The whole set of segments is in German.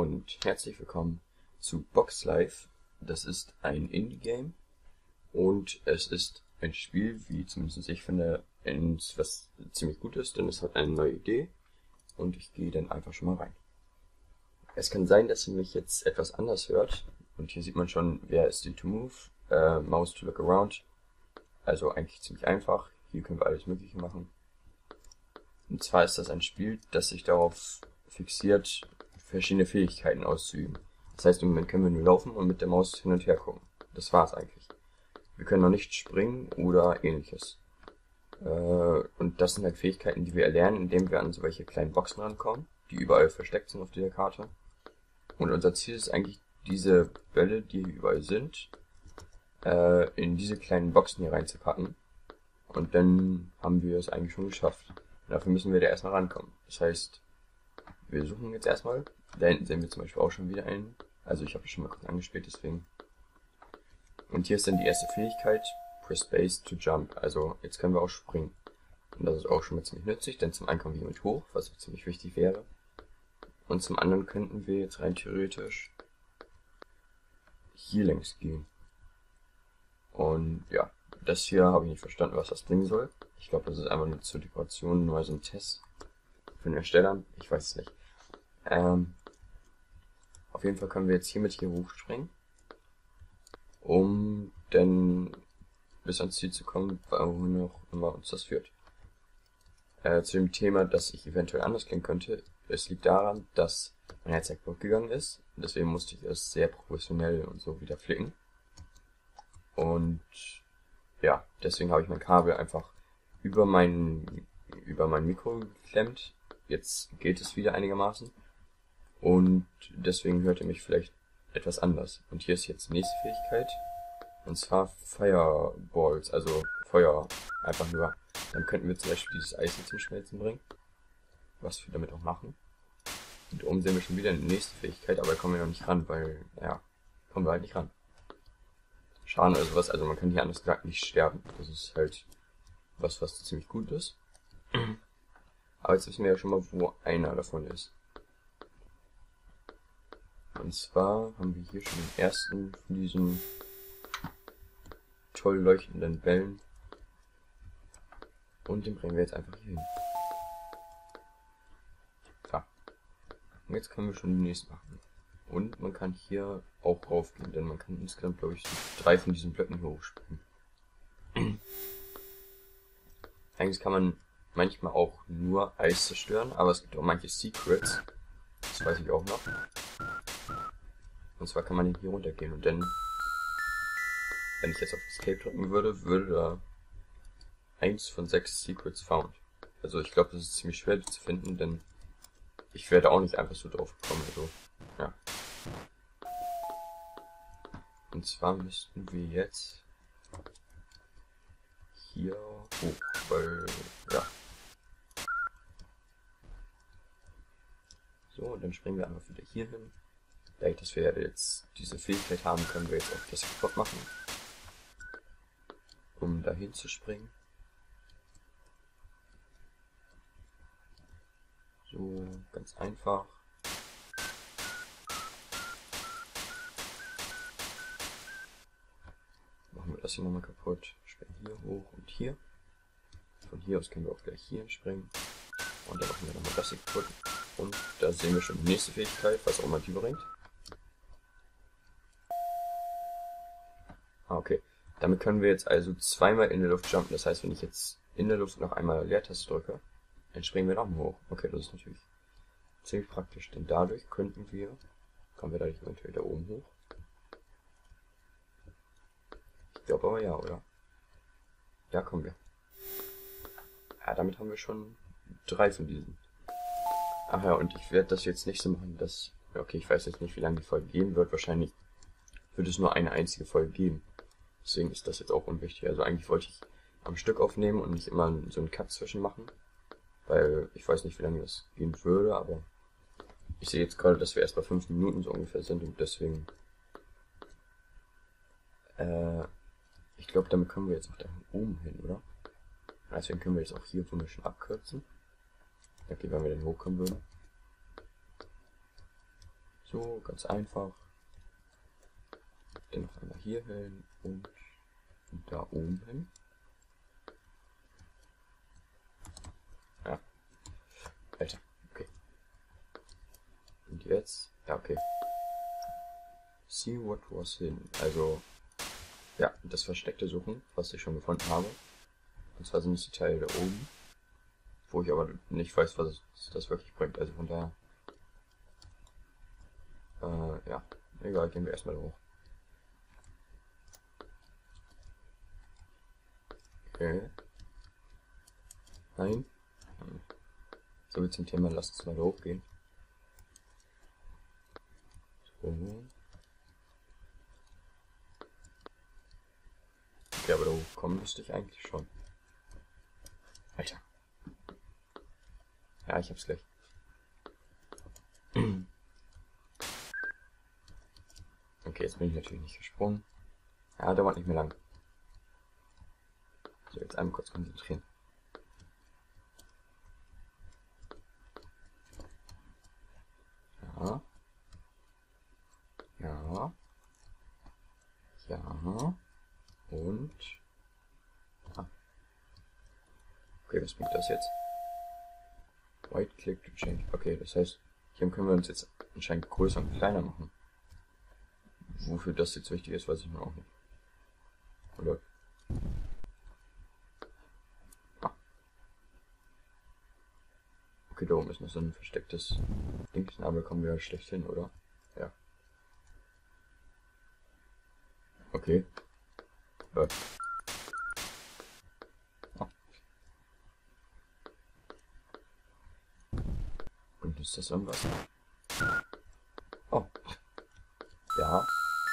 und herzlich willkommen zu Box Life. Das ist ein Indie-Game und es ist ein Spiel, wie zumindest ich finde, was ziemlich gut ist, denn es hat eine neue Idee und ich gehe dann einfach schon mal rein. Es kann sein, dass ihr mich jetzt etwas anders hört und hier sieht man schon, wer ist to move, Mouse to look around, also eigentlich ziemlich einfach, hier können wir alles mögliche machen. Und zwar ist das ein Spiel, das sich darauf fixiert, verschiedene Fähigkeiten auszuüben. Das heißt, im Moment können wir nur laufen und mit der Maus hin und her gucken. Das war's eigentlich. Wir können noch nicht springen oder ähnliches. Und das sind halt Fähigkeiten, die wir erlernen, indem wir an solche kleinen Boxen rankommen, die überall versteckt sind auf dieser Karte. Und unser Ziel ist eigentlich, diese Bälle, die hier überall sind, in diese kleinen Boxen hier reinzupacken. Und dann haben wir es eigentlich schon geschafft. Dafür müssen wir da erstmal rankommen. Das heißt, wir suchen jetzt erstmal. Da hinten sehen wir zum Beispiel auch schon wieder einen. Also ich habe es schon mal kurz angespielt, deswegen. Und hier ist dann die erste Fähigkeit. Press Space to jump. Also jetzt können wir auch springen. Und das ist auch schon mal ziemlich nützlich, denn zum einen kommen wir hier mit hoch, was auch ziemlich wichtig wäre. Und zum anderen könnten wir jetzt rein theoretisch hier längs gehen. Und ja, das hier habe ich nicht verstanden, was das bringen soll. Ich glaube, das ist einfach nur zur Dekoration, nur so ein Test von den Erstellern. Ich weiß es nicht. Auf jeden Fall können wir jetzt hiermit hier hochspringen, um dann bis ans Ziel zu kommen, wohin auch immer uns das führt. Zu dem Thema, das ich eventuell anders kennen könnte, es liegt daran, dass mein Herz kaputt gegangen ist. Deswegen musste ich es sehr professionell und so wieder flicken. Und ja, deswegen habe ich mein Kabel einfach über mein Mikro geklemmt. Jetzt geht es wieder einigermaßen. Und deswegen hört ihr mich vielleicht etwas anders. Und hier ist jetzt die nächste Fähigkeit. Und zwar Fireballs, also Feuer. Einfach nur. Dann könnten wir zum Beispiel dieses Eis hier zum Schmelzen bringen. Was wir damit auch machen. Und oben sehen wir schon wieder eine nächste Fähigkeit, aber da kommen wir noch nicht ran, weil, ja, kommen wir halt nicht ran. Schaden oder sowas, also man kann hier anders gesagt nicht sterben. Das ist halt was ziemlich gut ist. Aber jetzt wissen wir ja schon mal, wo einer davon ist. Und zwar haben wir hier schon den ersten von diesen toll leuchtenden Bällen. Und den bringen wir jetzt einfach hier hin. Ja. Und jetzt können wir schon den nächsten machen. Und man kann hier auch raufgehen, denn man kann insgesamt, glaube ich, 3 von diesen Blöcken hier hochspringen. Eigentlich kann man manchmal auch nur Eis zerstören, aber es gibt auch manche Secrets. Das weiß ich auch noch. Und zwar kann man hier runtergehen und dann, wenn ich jetzt auf Escape drücken würde, würde da 1 von 6 Secrets found. Also ich glaube, das ist ziemlich schwer zu finden, denn ich werde auch nicht einfach so drauf kommen. Also, ja. Und zwar müssten wir jetzt hier hoch, weil, ja. So, und dann springen wir einfach wieder hier hin. Dadurch, dass wir jetzt diese Fähigkeit haben, können wir jetzt auch das kaputt machen, um dahin zu springen. So, ganz einfach. Machen wir das hier nochmal kaputt. Springen hier hoch und hier. Von hier aus können wir auch gleich hier springen. Und dann machen wir nochmal das hier kaputt. Und da sehen wir schon die nächste Fähigkeit, was auch immer die bringt. Okay. Damit können wir jetzt also zweimal in der Luft jumpen. Das heißt, wenn ich jetzt in der Luft noch einmal Leertaste drücke, dann springen wir nochmal hoch. Okay, das ist natürlich ziemlich praktisch, denn dadurch kommen wir dadurch eventuell da oben hoch. Ich glaube aber ja, oder? Ja, kommen wir. Ja, damit haben wir schon 3 von diesen. Ach ja, und ich werde das jetzt nicht so machen, dass... Okay, ich weiß jetzt nicht, wie lange die Folge gehen wird. Wahrscheinlich wird es nur eine einzige Folge geben. Deswegen ist das jetzt auch unwichtig. Also eigentlich wollte ich am Stück aufnehmen und nicht immer so einen Cut zwischen machen. Weil ich weiß nicht, wie lange das gehen würde, aber ich sehe jetzt gerade, dass wir erst bei 5 Minuten so ungefähr sind und deswegen... ich glaube, damit können wir jetzt auch da oben hin, oder? Deswegen können wir jetzt auch hier wunderschön abkürzen. Okay, wenn wir dann hochkommen würden. So, ganz einfach. Dann noch einmal hier hin und da oben hin. Ja. Alter, okay. Und jetzt, ja, okay. See what was hidden. Also, ja, das versteckte Suchen, was ich schon gefunden habe. Und zwar sind es die Teile da oben. Wo ich aber nicht weiß, was das wirklich bringt. Also von daher. Ja. Egal, gehen wir erstmal hoch. Okay. Nein. So wie zum Thema, lasst uns mal hochgehen. So. Okay, aber da hochkommen müsste ich eigentlich schon. Alter. Ja, ich hab's gleich. Okay, jetzt bin ich natürlich nicht gesprungen. Ja, dauert nicht mehr lang. So, jetzt einmal kurz konzentrieren. Ja. Ja. Ja. Und... Ah. Okay, was bringt das jetzt? Right click to change. Okay, das heißt, hier können wir uns jetzt anscheinend größer und kleiner machen. Wofür das jetzt wichtig ist, weiß ich mir auch nicht. Oder? Ah. Okay, da oben ist noch so ein verstecktes Ding, aber kommen wir schlecht hin, oder? Ja. Okay. Ah. Und ist das irgendwas? Oh. Ja.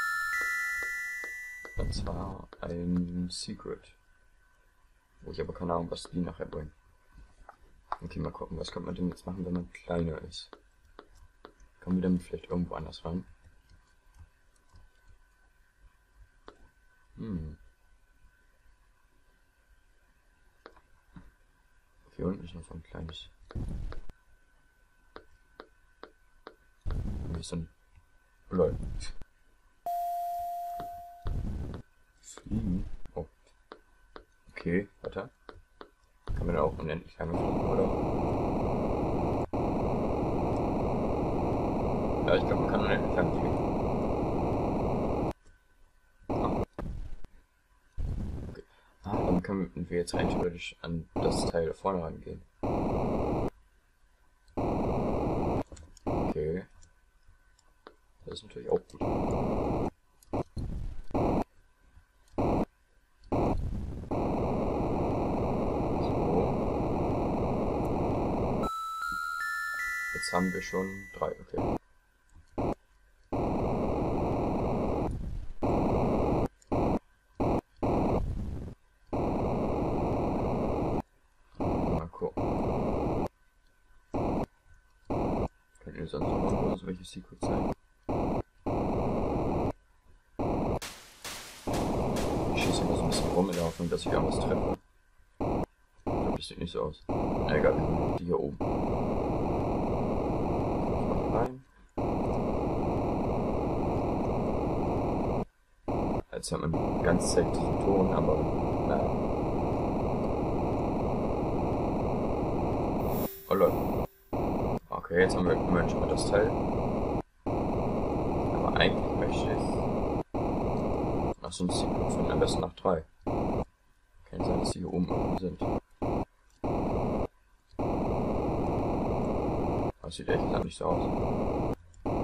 Und zwar ein Secret. Wo ich aber keine Ahnung, was die nachher bringen. Okay, mal gucken, was könnte man denn jetzt machen, wenn man kleiner ist? Kommen wir damit vielleicht irgendwo anders ran? Hier unten ist noch so ein kleines... Wie ist so ein... Lol. Fliegen? Oh. Okay, warte. Kann man da auch unendlich lange fliegen, oder? Ja, ich glaube, man kann unendlich lange fliegen. Ah. Okay. Ah, dann können wir jetzt rein theoretisch an das Teil da vorne rangehen. Okay. Das ist natürlich auch gut. Jetzt haben wir schon 3, okay. Mal gucken. Könnt ihr sonst noch irgendwo so welche Secrets sein? Ich schieße immer so ein bisschen rum in der Hoffnung, dass ich irgendwas treffe. Ich glaube, das sieht nicht so aus. Na egal, die hier oben. Rein. Jetzt hat man ganz seltenen Ton, aber naja. Oh Leute. Okay, jetzt haben wir immerhin schon mal das Teil. Aber eigentlich möchte ich nach so einem Secret finden, am besten nach 3. Kann sein, dass die hier oben irgendwie sind. Das sieht echt gesagt nicht so aus.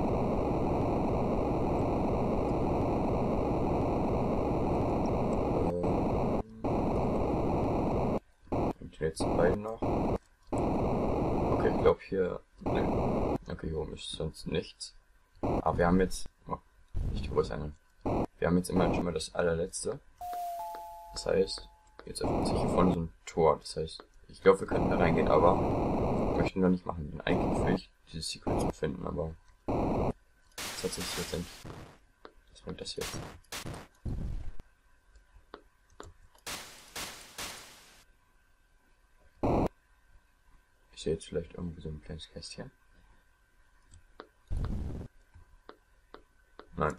Und die letzten beiden noch. Okay, ich glaube hier... Ne. Okay, hier oben ist sonst nichts. Aber wir haben jetzt... Oh, nicht die Größe. Wir haben jetzt immerhin schon mal das allerletzte. Das heißt, jetzt öffnet sich hier vorne so ein Tor. Das heißt, ich glaube, wir könnten da reingehen, aber möchten wir nicht machen. Denn eigentlich will ich dieses Secret zu finden, aber das hat sich jetzt endlich. Was bringt das jetzt? Ich sehe jetzt vielleicht irgendwie so ein kleines Kästchen. Nein.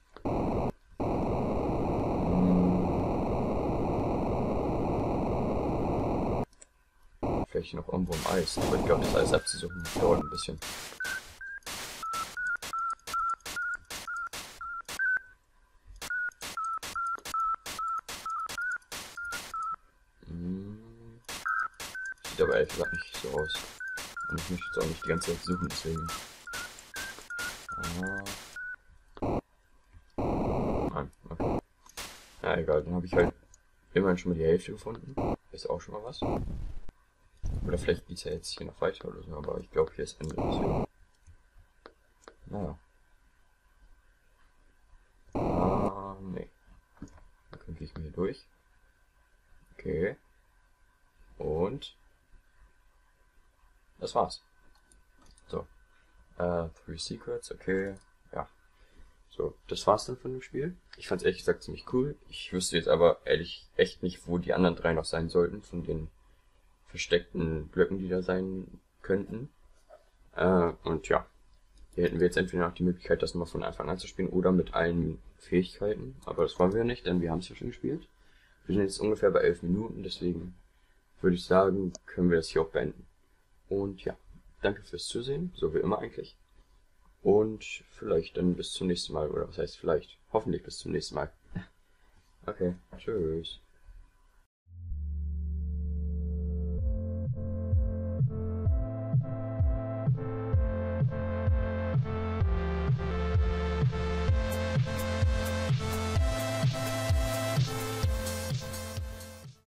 Vielleicht noch irgendwo im Eis, aber ich glaube, das Eis abzusuchen dauert ein bisschen. Sieht aber ehrlich gesagt nicht so aus. Und ich möchte jetzt auch nicht die ganze Zeit suchen, deswegen. Nein, okay. Ja, egal, dann habe ich halt immerhin schon mal die Hälfte gefunden. Ist auch schon mal was. Oder vielleicht geht es ja jetzt hier noch weiter oder so, aber ich glaube, hier ist Ende. Deswegen. Naja. Nee. Dann gehe ich mal hier durch. Okay. Und das war's. So. Three Secrets, okay. Ja. So, das war's dann von dem Spiel. Ich fand's ehrlich gesagt ziemlich cool. Ich wüsste jetzt aber ehrlich echt nicht, wo die anderen drei noch sein sollten, von den versteckten Blöcken, die da sein könnten. Und ja. Hier hätten wir jetzt entweder noch die Möglichkeit, das nochmal von Anfang an zu spielen oder mit allen Fähigkeiten. Aber das wollen wir ja nicht, denn wir haben es ja schon gespielt. Wir sind jetzt ungefähr bei 11 Minuten, deswegen würde ich sagen, können wir das hier auch beenden. Und ja, danke fürs Zusehen, so wie immer eigentlich. Und vielleicht dann bis zum nächsten Mal, oder was heißt vielleicht? Hoffentlich bis zum nächsten Mal. Okay, tschüss.